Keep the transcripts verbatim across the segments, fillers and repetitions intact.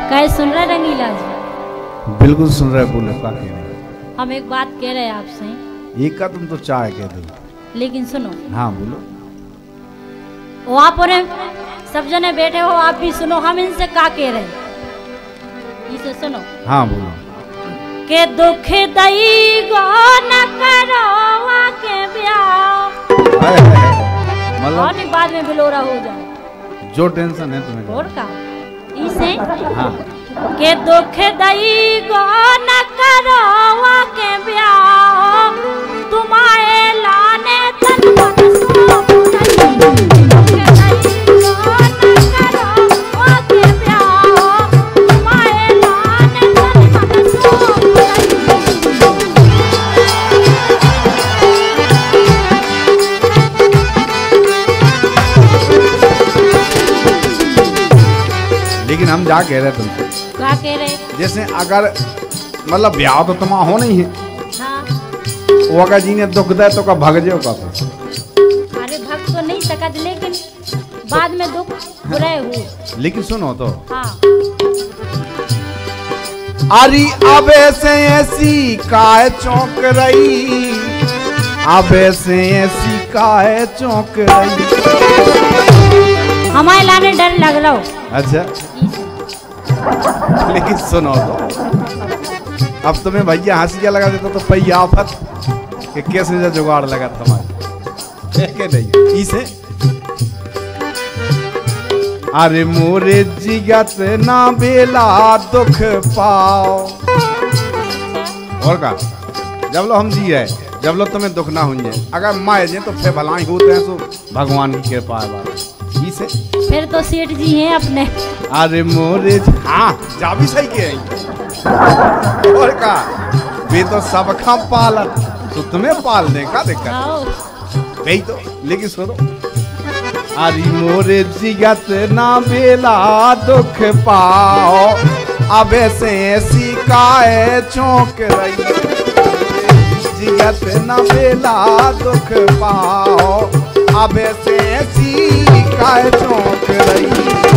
कहे सुन रहे रंगीला जी? बिल्कुल सुन रहे, बोले क्या कह रहे? हम एक बात कह रहे हैं आपसे। एक का तुम तो चाय कह दो, लेकिन सुनो। हाँ बोलो। वहाँ पर सब जने बैठे हो, आप भी सुनो, हम इनसे क्या कह रहे हैं, इसे सुनो। हाँ बोलो। के दुख दई गो न करो के ब्याह, मतलब बाद में बिलोरा हो जाए, जो टेंशन है तुम्हें और का इसे। हाँ। के दुख दई गो न करो के ब्याह, तुम्हारे लाने तन मन सो लेकिन हम जा कह रहे तुमसे, क्या कह रहे? जैसे अगर मतलब ब्याह तो तुम हो नहीं है, हाँ। वो अगर जी ने दुख दे तो का भग जाओ का? अरे भग तो नहीं सकत, लेकिन बाद में दुख बुरे हो। लेकिन सुनो तो, हाँ। अरे अबे से ऐसी काय चौंक रही, अबे से ऐसी काय चौंक रही। हमारे लाने डर लग रहा हो। अच्छा, लेकिन सुनो तो, अब तुम्हें भैया हंसिया लगा देता तो पई आफत कि कैसे जुगाड़ लगा तुम्हारे के नहीं इसे। अरे मोरे जिगत ना बेला दुख पाओ, और का जब लो हम जी है, जब लो तुम्हें दुख ना हो जाए, अगर माए जाए तो फिर भलाई होते हैं, तो भगवान की कृपा है बात इसे। फिर तो सेठ जी हैं अपने। अरे मोरे, हाँ जा भी सही के और का वे तो सबका पालन, तो तुम्हें पाल दे का दिक्कत वही तो। लेकिन सुनो, अरे मोरे जिगत ना बेला दुख पाओ, अब से ऐसी काय चौंक रही, जिगत ना बेला दुख पाओ, अब से ऐसी काय चौंक रही।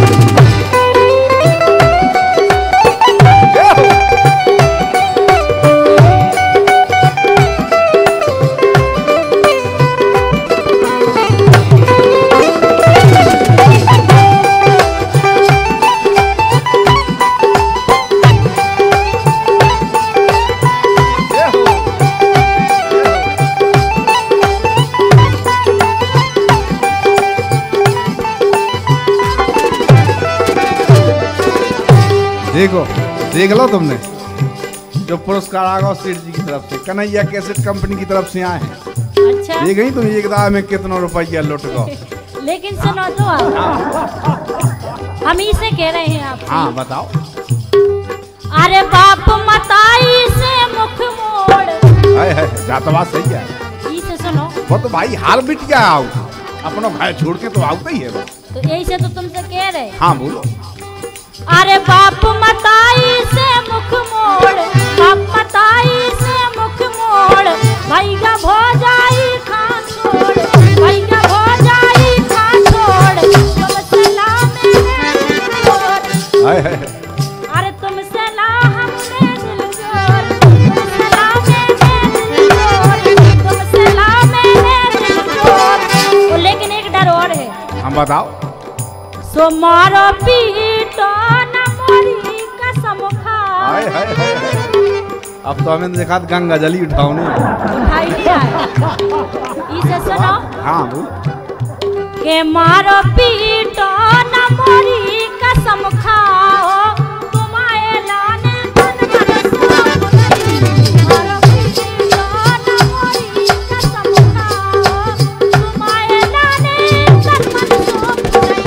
देखो देख लो तुमने जो पुरस्कार आगा सेठ जी की तरफ से, कन्हैया कैसेट कंपनी की तरफ से आए हैं। अच्छा, देख ही तुम एक दाव में कितना रुपया लुट गो। लेकिन सुनो तो आप, हम इसे कह रहे हैं आप। हाँ बताओ। अरे बाप मताई से मुख मोड़, है है जात बात सही है। इसे सुनो, वो तो भाई हार बिट गया आओ, अपना भाई छोड़ के तो आओ ही है वो। तो यही से तो तुमसे कह रहे। हाँ बोलो। अरे बाप मताई से मुख मोड़, बाप मताई से मुख मोड़, भैया भौजाई खान छोड़, भैया भौजाई खान छोड़, तुम सलाह मेरे दिल जोड़। अरे तुम सलाह हमने दिल जोड़, तुम सलाह मेरे दिल जोड़, तुम सलाह मेरे दिल जोड़। लेकिन एक डर और है। हम बताओ। सो मारो पीटो न मोरी कसम खा। हाय हाय हाय, अब तो हमें देखा गंगा जली उठाओ नहीं उठाई दिया है। इसे सुनो। हाँ बोल। के मारो पीटो न मोरी कसम खाओ, तुम्हारे लाने तन मन सो नहीं। मारो पीटो न मोरी कसम खाओ, तुम्हारे लाने तन मन सो नहीं।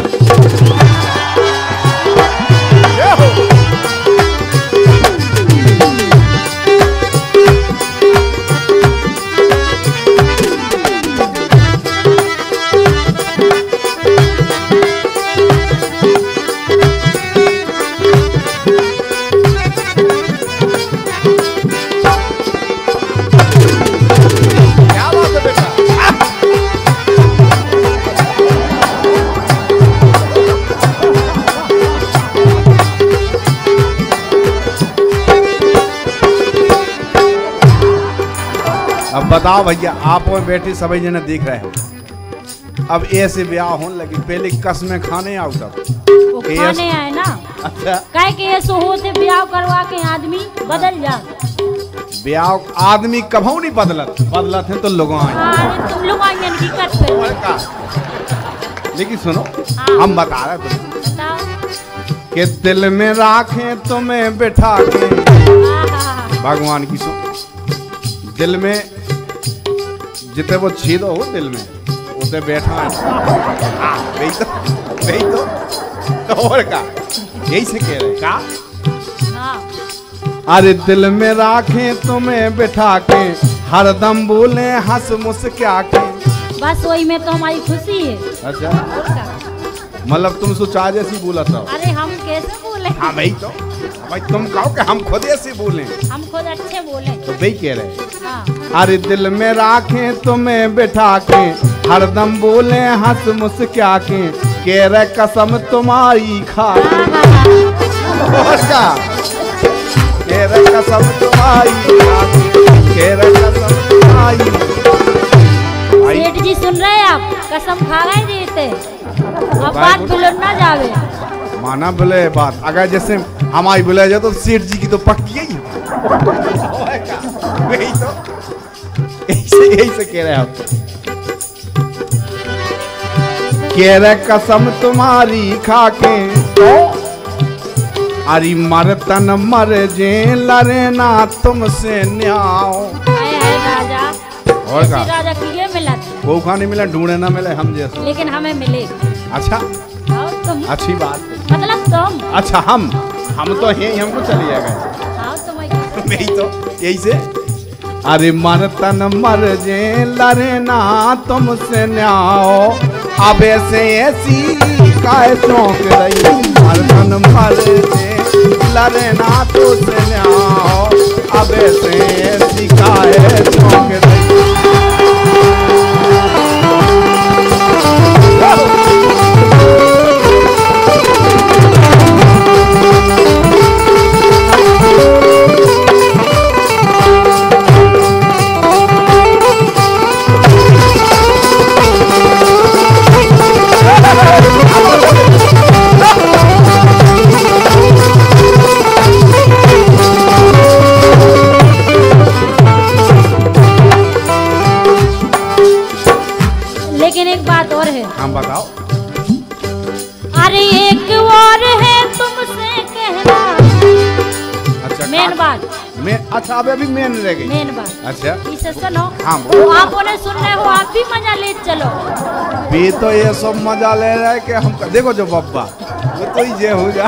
अब बताओ भैया, आप और बेटी सभी जने देख रहे हो, अब ऐसे ब्याह होने लगी, पहले कसमें खाने आओ तब वो के खाने आए ना, अच्छा कह के ये सो होते ब्याह करवा के आदमी बदल जा। ब्याह आदमी कभू नहीं बदलत, बदलत है तो लोगों आए। अरे तुम लोग आएंगे की कट पे। और का? लेकिन सुनो, हाँ। हम बता रहे तुम बताओ। कि दिल में राखें तुम्हें बिठा के, आहा, भगवान की सुन, दिल में जितने वो छेद हो दिल में उसे बैठा है। हाँ, वही तो वही तो, तो और का यही से कह रहे का। हाँ। अरे दिल में राखें तुम्हें बिठा के, हरदम बोले हंस मुस्कुरा के। बस वही में तो हमारी खुशी है। अच्छा, और क्या? मतलब तुम सोचा जैसी बोला था। अरे हम कैसे बोले? हाँ भाई, तो भाई तुम कहो कि हम खुद ऐसे बोले, हम खुद अच्छे बोले। तो वही कह रहे। हाँ। अरे दिल में राखें तुम्हें बिठा के, हरदम बोले हंस मुस्कुरा के, कह रहे कसम तुम्हारी खा के। और का कह रहे कसम तुम्हारी खा के, कह रहे कसम तुम्हारी। सेठ जी सुन रहे हैं आप? कसम खा गए जीते, अब बात बिलोड़ ना जावे। माना बोले बात, अगर जैसे हमारी बोला जाए तो सेठ जी की तो पक्की ही है। वही तो ऐसे यही से कह रहे हैं आप। कह रहे कसम तुम्हारी खा के, अरे मर तन मर जे लरे ना तुमसे न्याओ। आए आए राजा, और का राजा किए मिला, वो खाने मिले, ढूंढे ना मिले हम जैसे। लेकिन हमें मिले। अच्छा, आओ तुम, अच्छी बात है। मतलब तुम। अच्छा, हम हम तो हैं, हमको चलिए गए। आओ तुम। नहीं तो यही से, अरे मर तन मर जे लरे ना तुमसे न्याओ, अब ऐसे ऐसी काय चौंक रही। मर तन मर जे लरे ना तुमसे न्याओ, अब ऐसे ऐसी काय चौंक रही। लेकिन एक बात और है। हम बताओ। अरे एक और है तुमसे कहना। अच्छा, मेन बात, मेन, अच्छा अब अभी मेन रह गई। मेन बात। अच्छा, इसे सुनो। हाँ, तो आप उन्हें सुन रहे हो, आप भी मजा ले चलो। भी तो ये सब मजा ले रहा है कि हम देखो जो बब्बा वो तो ही जे हो जा।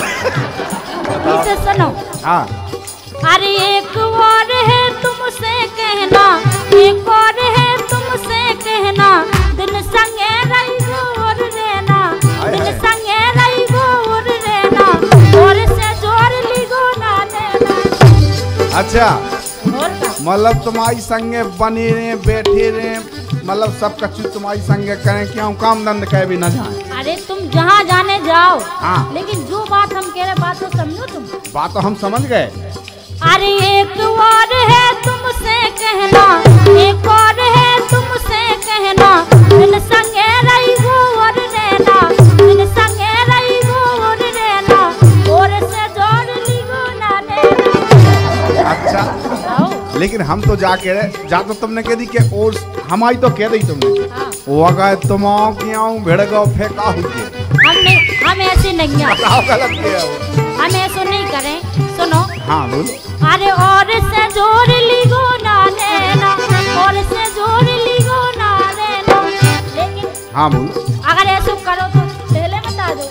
इसे सुनो। हाँ, अरे एक और है तुमसे कहना, एक और है तुमसे कहना, दिन संगे रही गोर रहना, दिन संगे रही गोर रहना, और से जोर ली गो ना लेना। अच्छा, और का? मतलब तुम्हारी संगे बने रहे, बैठे रहे, मतलब सब कच्ची तुम्हारी संगे करें, क्यों काम धंध कह भी न जाए। अरे तुम जहाँ जाने जाओ। हाँ। लेकिन जो बात हम कह रहे, बात तो समझो तुम। बात तो हम समझ गए। अरे एक और है तुमसे कहना, एक और है तुमसे कहना, दिन संगे रही गोर रहना, दिन संगे रही गोर रहना, और से जोड़ ली गो ना लेना। अच्छा, आओ। लेकिन हम तो जा के रहे, जा तो तुमने कह दी कि और हमारी तो कह दी तुमने। हाँ। वो अगर तुम आओ कि आऊँ भिड़ गो फेंका हुई। हम नहीं, हम ऐसे नहीं हैं। बताओ गलत किया वो। हम ऐसा नहीं करें। सुनो। हाँ बोलो। अरे और से जोड़ ली गो ना लेना, और से जोड़ ली गो ना लेना। लेकिन हाँ बोलो। अगर ऐसा करो तो पहले बता दो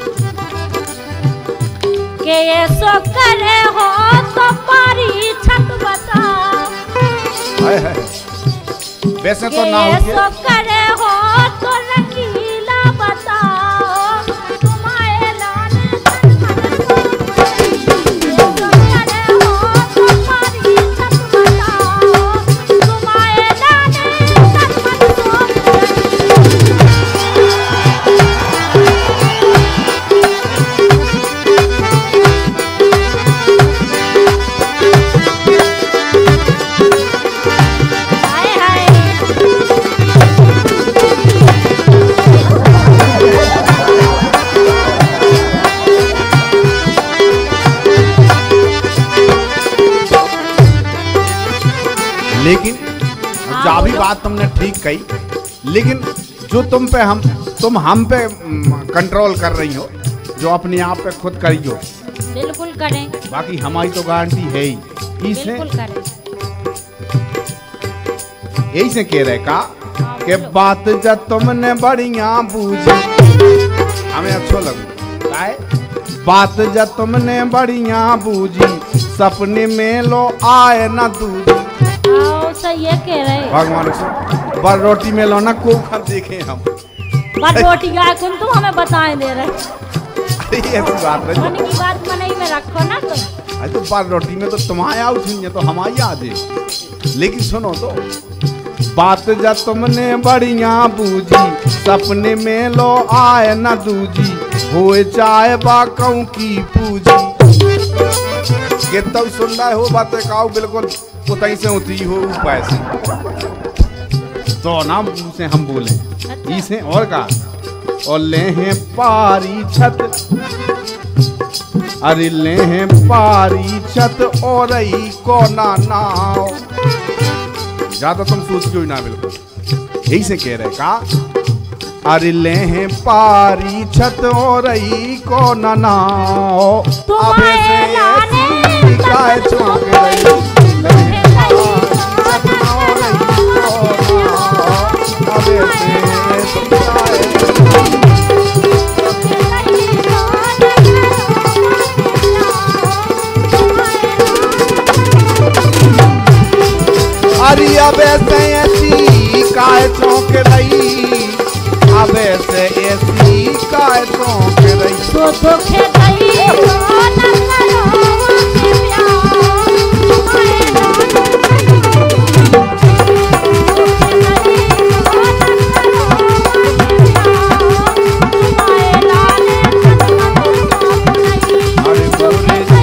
कि ऐसा करे हो तो पारी छत बताओ। हाय हाय, वैसे तो ना हो ऐसा करे हो तो रंगीला बताओ, तुम्हारे लाने आए बात तुमने ठीक कही, लेकिन जो तुम पे हम तुम हम पे कंट्रोल कर रही हो, जो अपने आप पे खुद करी हो, बिल्कुल करें, बाकी हमारी तो गारंटी है ही। इसे बिल्कुल करें। यही से कह रहे का हाँ, कि बोलो। बात जब तुमने बढ़िया बूझी, हमें अच्छा लगू काय बात जब तुमने बढ़िया बूझी, सपने में लो आए ना दूजी। आओ सही है कह रहे। भगवान से बर रोटी में लो ना को खब देखे हम। बस रोटी गाय कौन तुम हमें बताए दे रहे। अरे ऐसी बात नहीं, मन की बात मन ही में रखो ना तुम। अरे तो बर रोटी में तो तुम्हारे आओ सुनिए तो हमारी आ जाए, लेकिन सुनो तो बात जब तुमने बढ़िया बूझी, सपने में लो आए ना दूजी, होए चाहे बाकों की पूजी। कितना सुन रहे हो बातें काऊ बिल्कुल उतई से उतरी हो पैसे तो ना से हम बोले इसे और का और ले हैं पारी छत, अरे ले हैं पारी छत और ही कोना नाव। ज्यादा तुम सोच क्यों ना, बिल्कुल यही से कह रहे का अरे ले हैं पारी छत और ही कोना नाव। अबे से ऐसी काय चौंक रही, ले हैं पारी छत और ही कोना नाव। अबे से ऐसी काय अरे अबे से ऐसी काय चौंक रही, अबे से ऐसी काय चौंक रही। तो धोखे गई तो न करो प्यार। अरे बोले